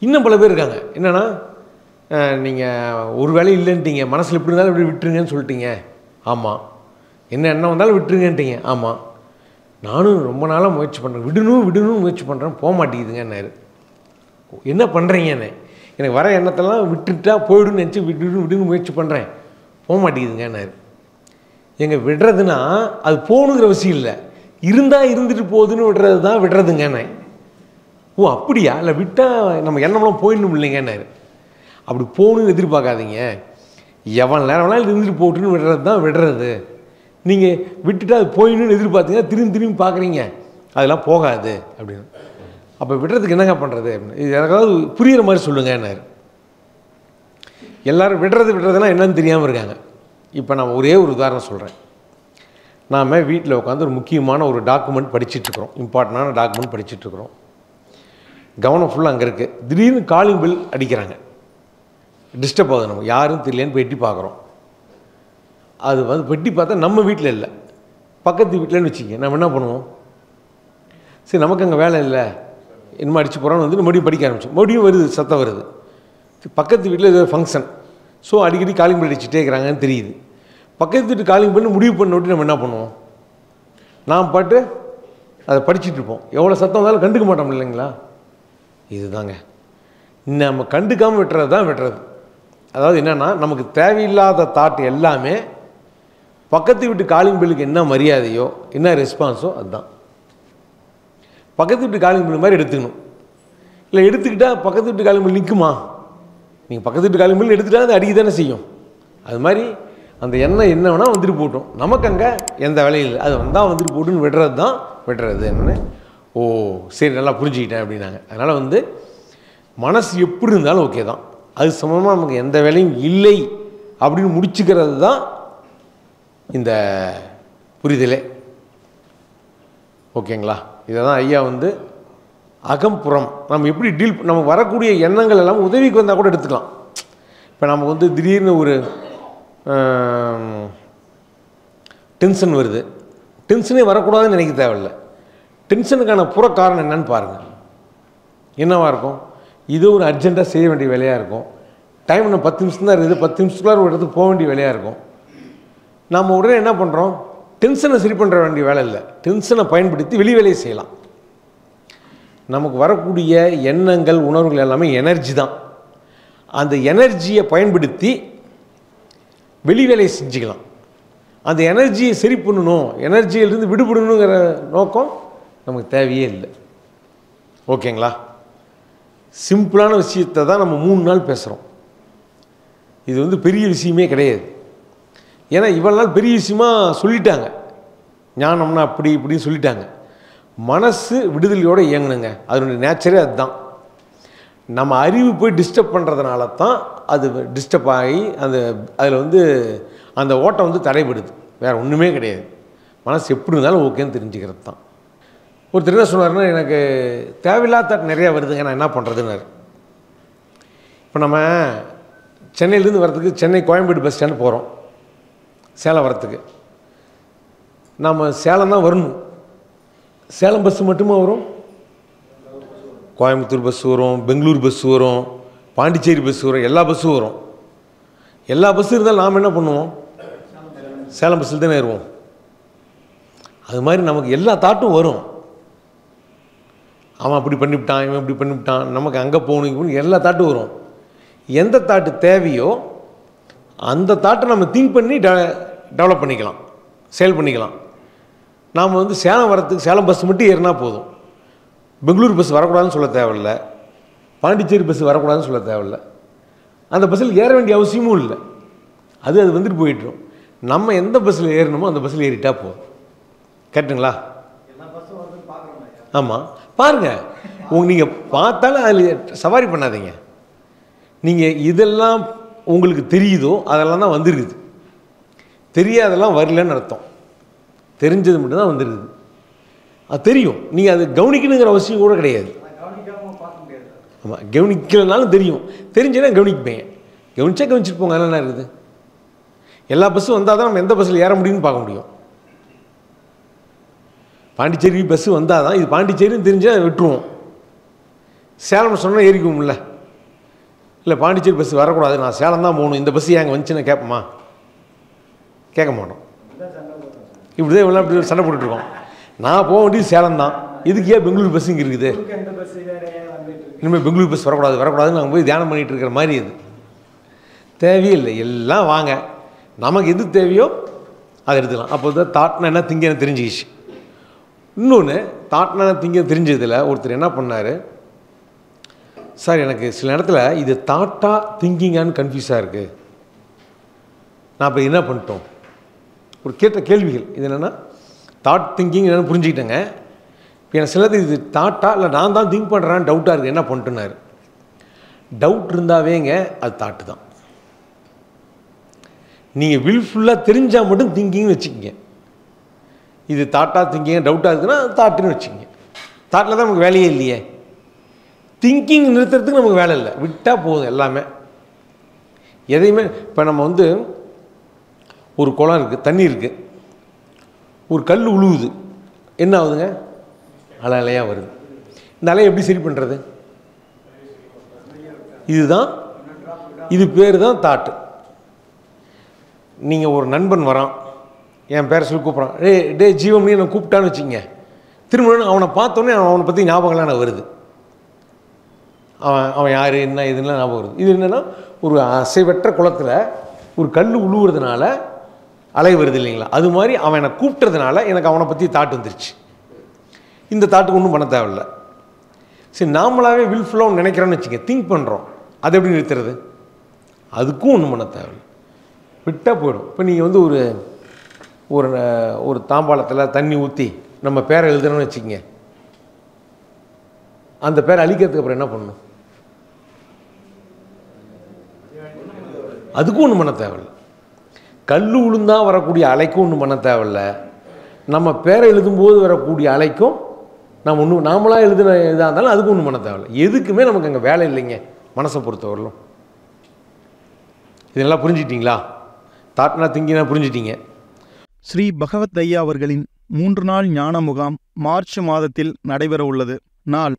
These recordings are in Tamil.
இன்னும் பல பேர் இருக்காங்க. என்னென்னா, நீங்கள் ஒரு வேலை இல்லைன்ட்டீங்க, மனசில் எப்படி இருந்தாலும் இப்படி விட்டுருங்கன்னு சொல்லிட்டீங்க. ஆமாம். என்ன வந்தாலும் விட்டுருங்கன்ட்டீங்க. ஆமாம். நானும் ரொம்ப நாளாக முயற்சி பண்ணுறேன், விடணும்னு முயற்சி பண்ணுறேன், போக மாட்டேங்குதுங்கன்னாரு. என்ன பண்ணுறீங்கன்னு. எனக்கு வர எண்ணத்தெல்லாம் விட்டுட்டா போய்டுன்னு நினச்சி விடுன்னு முயற்சி பண்ணுறேன், போக மாட்டேங்குதுங்கன்னாரு. விடுறதுன்னா அது போகணுங்கிற அவசியம் இல்லை, இருந்தால் இருந்துட்டு போகுதுன்னு விடுறது தான் விடுறதுங்கண்ணே. ஓ அப்படியா? இல்லை விட்டால் நம்ம எண்ணம்லாம் போயிடணும் இல்லைங்கன்னாரு. அப்படி போகணுன்னு எதிர்பார்க்காதீங்க, எவன் நேரம் வேணாலும் இருந்துட்டு போட்டுன்னு விடுறது தான் விடுறது. நீங்கள் விட்டுட்டு அது போயிடணும்னு எதிர்பார்த்தீங்கன்னா திரும்பி பார்க்குறீங்க, அதெல்லாம் போகாது அப்படின்னு. அப்போ விடுறதுக்கு என்னங்க பண்ணுறது அப்படின்னு இது எனக்காவது புரிகிற மாதிரி சொல்லுங்கன்னாரு. எல்லோரும் விடுறதுலாம் என்னன்னு தெரியாமல் இருக்காங்க. இப்போ நான் ஒரே ஒரு உதாரணம் சொல்கிறேன். நாம் வீட்டில் உட்காந்து ஒரு முக்கியமான ஒரு டாக்குமெண்ட் படிச்சுட்ருக்குறோம், இம்பார்ட்டண்டான டாக்குமெண்ட் படிச்சுட்ருக்குறோம். கவனம் ஃபுல்லாக அங்கே இருக்குது. திடீர்னு காலிங் பில் அடிக்கிறாங்க, டிஸ்டர்ப் ஆகுது. நம்ம யாரும் தெரியலேன்னு பெட்டி பார்க்குறோம். அது பெட்டி பார்த்தா நம்ம வீட்டில் இல்லை, பக்கத்து வீட்டிலன்னு வச்சுக்க. நம்ம என்ன பண்ணுவோம்? சரி நமக்கு அங்கே வேலை இல்லை, என்னமோ அடிச்சு போகிறோன்னு மறுபடியும் படிக்க ஆரம்பிச்சோம். மறுபடியும் வருது, சத்தம் வருது, பக்கத்து வீட்டில் ஏதோ ஃபங்க்ஷன். ஸோ அடிக்கடி காலிங் பில் அடிச்சுட்டே இருக்கிறாங்கன்னு தெரியுது. பக்கத்து வீட்டு காலிங் பண்ணி முடிவு பண்ண விட்டு நம்ம என்ன பண்ணுவோம்? நாம் பாட்டு அதை படிச்சுட்டு இருப்போம். எவ்வளோ சத்தம் வந்தாலும் கண்டுக்க மாட்டோம் இல்லைங்களா? இதுதாங்க நம்ம கண்டுக்காமல் விட்டுறது தான் விட்டுறது. அதாவது என்னென்னா, நமக்கு தேவையில்லாத தாட் எல்லாமே பக்கத்து வீட்டு காலிங் பில்லுக்கு என்ன மரியாதையோ என்ன ரெஸ்பான்ஸோ அதுதான். பக்கத்து வீட்டு காலிங் பில் மாதிரி எடுத்துக்கணும். இல்லை எடுத்துக்கிட்டால் பக்கத்து வீட்டு காலிங் பில் நிற்குமா? நீங்கள் பக்கத்து வீட்டு காலிங் பில் எடுத்துகிட்டா அது அடிக்க தானே செய்யும். அது மாதிரி அந்த எண்ணம் என்ன வேணால் வந்துட்டு போட்டோம், நமக்கு அங்கே எந்த வேலையும் இல்லை, அது வந்தால் வந்துட்டு போட்டுன்னு விடுறது தான் விடுறது. என்னென்னு ஓ சரி நல்லா புரிஞ்சுக்கிட்டேன் அப்படின்னாங்க. அதனால் மனசு எப்படி இருந்தாலும் ஓகே தான், அது சம்பந்தமாக நமக்கு எந்த வேலையும் இல்லை அப்படின்னு முடிச்சுக்கிறது தான் இந்த புரிதலே. ஓகேங்களா? இதை தான் ஐயா அகம்புறம் நம்ம எப்படி நமக்கு வரக்கூடிய எண்ணங்கள் எல்லாம் உதவிக்கு வந்தால் கூட எடுத்துக்கலாம். இப்போ நமக்கு திடீர்னு ஒரு டென்ஷன் வருது, டென்ஷனே வரக்கூடாதுன்னு நினைக்க தேவையில்லை. டென்ஷனுக்கான புற காரணம் என்னன்னு பாருங்கள். என்னவாக இருக்கும்? இது ஒரு அர்ஜெண்ட்டாக செய்ய வேண்டிய வேலையாக இருக்கும். டைம் இன்னும் 10 நிமிஷம் தான் இருக்குது, 10 நிமிஷத்துக்குள்ளார ஒரு இடத்துக்கு போக வேண்டிய வேலையாக இருக்கும். நம்ம உடனே என்ன பண்ணுறோம்? டென்ஷனை சரி பண்ணுற வேண்டிய வேலை இல்லை, டென்ஷனை பயன்படுத்தி வெளி வேலையை செய்யலாம். நமக்கு வரக்கூடிய எண்ணங்கள் உணர்வுகள் எல்லாமே எனர்ஜி தான். அந்த எனர்ஜியை பயன்படுத்தி வெளி வேலையை செஞ்சுக்கலாம். அந்த எனர்ஜியை சரி பண்ணணும், எனர்ஜியிலிருந்து விடுபடணுங்கிற நோக்கம் நமக்கு தேவையே இல்லை. ஓகேங்களா? சிம்பிளான விஷயத்தை தான் நம்ம 3 நாள் பேசுகிறோம். இது பெரிய விஷயமே கிடையாது. ஏன்னா இவ்வளோ நாள் பெரிய விஷயமா சொல்லிட்டாங்க, ஞானம்னா அப்படி இப்படின்னு சொல்லிட்டாங்க. மனசு விடுதலையோடு இயங்கணுங்க, அதனுடைய நேச்சரே அதுதான். நம்ம அறிவு போய் டிஸ்டர்ப் பண்ணுறதுனால தான் அது டிஸ்டர்ப் ஆகி அதில் அந்த ஓட்டம் தடைபடுது, வேறு ஒன்றுமே கிடையாது. மனசு எப்படி இருந்தாலும் ஓகேன்னு தெரிஞ்சுக்கிறது தான். ஒருத்தர் என்ன சொன்னார்னா, எனக்கு தேவையில்லாத தாட் நிறையா வருதுங்க, நான் என்ன பண்ணுறதுன்னாரு. இப்போ நம்ம சென்னையிலேருந்து வரத்துக்கு சென்னை கோயம்பேடு பஸ் ஸ்டாண்டு போகிறோம், சேலம் வரத்துக்கு. நம்ம சேலம் தான் வரணும். சேலம் பஸ்ஸு மட்டுமா வரும்? கோயம்புத்தூர் பஸ் வரும், பெங்களூர் பஸ் வரும், பாண்டிச்சேரி பஸ் வரும், எல்லா பஸ்ஸும் வரும். எல்லா பஸ்ஸும் இருந்தாலும் நாம் என்ன பண்ணுவோம்? சேலம் பஸ்ஸில் தானே ஏறுவோம். அது மாதிரி நமக்கு எல்லா தாட்டும் வரும். அவன் அப்படி பண்ணிவிட்டான், இவன் இப்படி பண்ணிவிட்டான், நமக்கு அங்கே போகணும், எல்லா தாட்டும் வரும். எந்த தாட்டு தேவையோ அந்த தாட்டை நம்ம திங்க் பண்ணி டெவலப் பண்ணிக்கலாம், சேல் பண்ணிக்கலாம். நாம் சேலம் வரத்துக்கு சேலம் பஸ் மட்டும் ஏறினா போதும், பெங்களூர் பஸ் வரக்கூடாதுன்னு சொல்ல தேவையில்லை, பாண்டிச்சேரி பஸ் வரக்கூடாதுன்னு சொல்ல தேவையில்லை, அந்த பஸ்ஸில் ஏற வேண்டிய அவசியமும் இல்லை. அது வந்துட்டு போயிட்டுரும். நம்ம எந்த பஸ்ஸில் ஏறணுமோ அந்த பஸ்ஸில் ஏறிட்டா போதும். கரெக்டுங்களா? ஆமாம், பாருங்கள். நீங்கள் பார்த்தாலும் அதில் சவாரி பண்ணாதீங்க. நீங்கள் இதெல்லாம் உங்களுக்கு தெரியுதோ அதெல்லாம் தான் வந்துருக்குது, தெரியாதெல்லாம் வரலன்னு அர்த்தம். தெரிஞ்சது மட்டும்தான் வந்துருக்குது. அது தெரியும், நீங்கள் அது கவனிக்கணுங்கிற அவசியம் கூட கிடையாது. ஆமாம், கவனிக்கலனாலும் தெரியும், தெரிஞ்சுன்னா கவனிப்பேன். கவனிச்சா கவனிச்சுட்டு போங்க, என்ன இருக்குது? எல்லா பஸ்ஸும் வந்தால் தான் நம்ம எந்த பஸ்ஸில் ஏற முடியும்னு பார்க்க முடியும். பாண்டிச்சேரி பஸ்ஸு வந்தால் தான் இது பாண்டிச்சேரின்னு தெரிஞ்சால் விட்டுருவோம். சேலம் சொன்னால் ஏறிக்குவோம்ல, இல்லை பாண்டிச்சேரி பஸ் வரக்கூடாது, நான் சேலம் தான் போகணும், இந்த பஸ் ஏன் அங்கே வந்துச்சுன்னு கேட்போமா? கேட்க மாட்டோம். இப்படி தான் இவ்வளோ இப்படி சண்டை போட்டுட்ருக்கோம். நான் போக வேண்டியது சேலம் தான், இதுக்கு ஏன் பெங்களூர் பஸ் இங்கே இருக்குது, இனிமேல் பெங்களூர் பஸ் வரக்கூடாதுன்னு நாங்கள் போய் தியானம் பண்ணிகிட்டு இருக்கிற மாதிரி இது தேவையில்லை. எல்லாம் வாங்க, நமக்கு எது தேவையோ அதை எடுத்துக்கலாம். அப்போ தான் தாட்னா என்ன, திங்க தெரிஞ்சிக்கிச்சு. இன்னொன்று, தாட்னா திங்க தெரிஞ்சதில் ஒருத்தர் என்ன பண்ணார், சார் எனக்கு சில இடத்துல இது தாட்டா திங்கிங்கான்னு கன்ஃபியூஸாக இருக்குது, நான் இப்போ என்ன பண்ணிட்டோம், ஒரு கேட்ட கேள்விகள் இது என்னென்னா தாட் திங்கிங் என்னென்னு புரிஞ்சுக்கிட்டேங்க. இப்போ எனக்கு சிலது இது தாட்டா இல்லை நான் தான் திங்க் பண்ணுறேன்னு டவுட்டாக இருக்குது, என்ன பண்ணிட்டுனாரு. டவுட் இருந்தாவேங்க அது தாட்டு தான். நீங்கள் வில்ஃபுல்லாக தெரிஞ்சால் மட்டும் திங்கிங்னு வச்சுக்கிங்க. இது தாட்டா திங்கிங் டவுட்டாக இருக்குன்னா தாட்டுன்னு வச்சுக்கிங்க. தாட்டில் தான் நமக்கு வேலையே இல்லையே. திங்கிங் நிறுத்துறதுக்கு நமக்கு வேலை இல்லை, விட்டால் போதும் எல்லாமே. எதையுமே இப்போ நம்ம வந்து ஒரு குளம் இருக்குது, தண்ணி இருக்குது, ஒரு கல் உழுவுது, என்ன ஆகுதுங்க, அலை அலையாக வருது. இந்த அலையை எப்படி சரி பண்ணுறது? இதுதான், இது பேர் தான் தாட்டு. நீங்கள் ஒரு நண்பன் வரான், என் பேரை சொல்லி கூப்பிட்றான், டே ஜீவம்னு நான் கூப்பிட்டான்னு வச்சுங்க, திரும்ப அவனை பார்த்தோன்னே அவனை பற்றி ஞாபகம்லாம் எனக்கு வருது. அவன் யார் என்ன இதுலாம் ஞாபகம் வருது. இது என்னென்னா ஒரு அசைவற்ற குளத்தில் ஒரு கல் உழுவுறதுனால அலை வருது இல்லைங்களா, அது மாதிரி அவன் என்னை கூப்பிட்டதுனால எனக்கு அவனை பற்றி தாட்டு வந்துருச்சு. இந்த தாட்டுக்கு ஒன்றும் பண்ண தேவையில்லை. சரி, நாமளாகவே வில்ஃபுல்லாக நினைக்கிறோன்னு வச்சுக்க, திங்க் பண்ணுறோம், அதை எப்படி நிறுத்துறது? அதுக்கும் ஒன்றும் பண்ண தேவையில்லை, விட்டால் போயிடும். இப்போ நீங்கள் வந்து ஒரு தாம்பாளத்தில் தண்ணி ஊற்றி நம்ம பேரை எழுதுறோன்னு வச்சுக்கோங்க, அந்த பேரை அழிக்கிறதுக்கு அப்புறம் என்ன பண்ணணும்? அதுக்கும் ஒன்றும் பண்ண தேவையில்லை. கல் உளுந்தா வரக்கூடிய அலைக்கும் ஒன்றும் பண்ண தேவையில்லை. நம்ம பேரை எழுதும்போது வரக்கூடிய அலைக்கும் நம்ம நாமளாக எழுதின இதாக இருந்தாலும் அதுக்கும் ஒன்றும் பண்ண தேவையில்லை. எதுக்குமே நமக்கு அங்கே வேலை இல்லைங்க மனசை பொறுத்தவரையிலும். இதெல்லாம் புரிஞ்சிட்டிங்களா? தாட்னா திங்கினா புரிஞ்சிட்டீங்க. ஸ்ரீ பகவத் ஐயா அவர்களின் 3 நாள் ஞான முகாம் மார்ச் மாதத்தில் நடைபெற உள்ளது. நாள்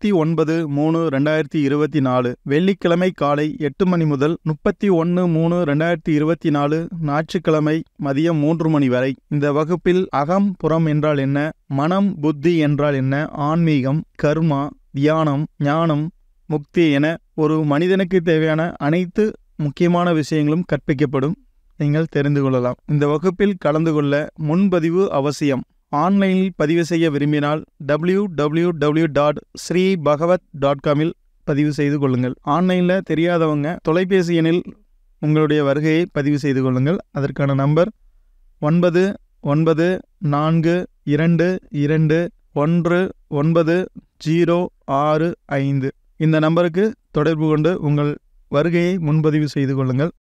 29/3/2024 வெள்ளிக்கிழமை காலை 8 மணி முதல் 31/3/2024 ஞாயிற்றுக்கிழமை மதியம் 3 மணி வரை. இந்த வகுப்பில் அகம் புறம் என்றால் என்ன, மனம் புத்தி என்றால் என்ன, ஆன்மீகம், கர்மா, தியானம், ஞானம், முக்தி என ஒரு மனிதனுக்கு தேவையான அனைத்து முக்கியமான விஷயங்களும் கற்பிக்கப்படும். நீங்கள் தெரிந்து கொள்ளலாம். இந்த வகுப்பில் கலந்து கொள்ள முன்பதிவு அவசியம். ஆன்லைனில் பதிவு செய்ய விரும்பினால் www.sreebhagavat.com பதிவு செய்து கொள்ளுங்கள். ஆன்லைனில் தெரியாதவங்க தொலைபேசி எண்ணில் உங்களுடைய வருகையை பதிவு செய்து கொள்ளுங்கள். அதற்கான நம்பர் 9942219065. இந்த நம்பருக்கு தொடர்பு கொண்டு உங்கள் வருகையை முன்பதிவு செய்து கொள்ளுங்கள்.